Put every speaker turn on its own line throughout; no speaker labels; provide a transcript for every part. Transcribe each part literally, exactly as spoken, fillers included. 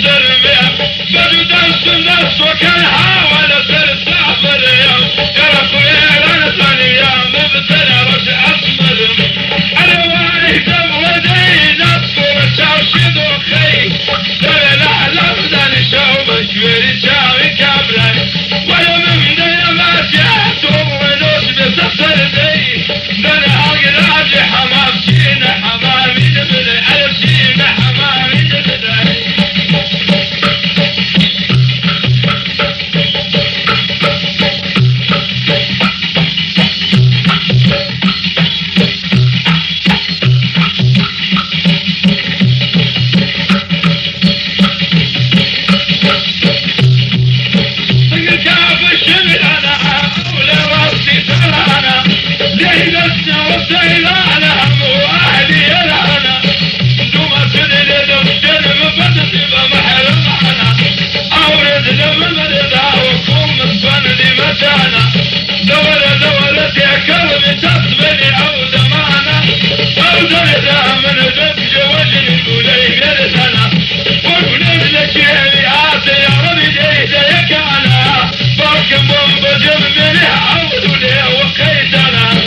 التربية بدو درس الناس وكان حاول ترسافر يوم يا رفيع انا ثانية مبتلى رجع اسمر انا واحد ولدي نصر شاوشد وخي ترى لا لفظا شاو مشوير شاوي كابري ولا من دي ما جاءت ونوش بسفر دي دنا عقل عجي حمام شينا حمامي نبلي عرف شينا حمامي نبلي دورة دورة يا كلمة تصبني أو زمانة أو زمانة من دبج وجهي قولي غير سنة وقلت لك يا عاطي يا ربي جيدك أنا باكم بجم مني عود لي وقيت أنا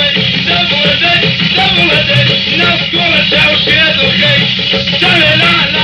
نذكر التوحيد وكيف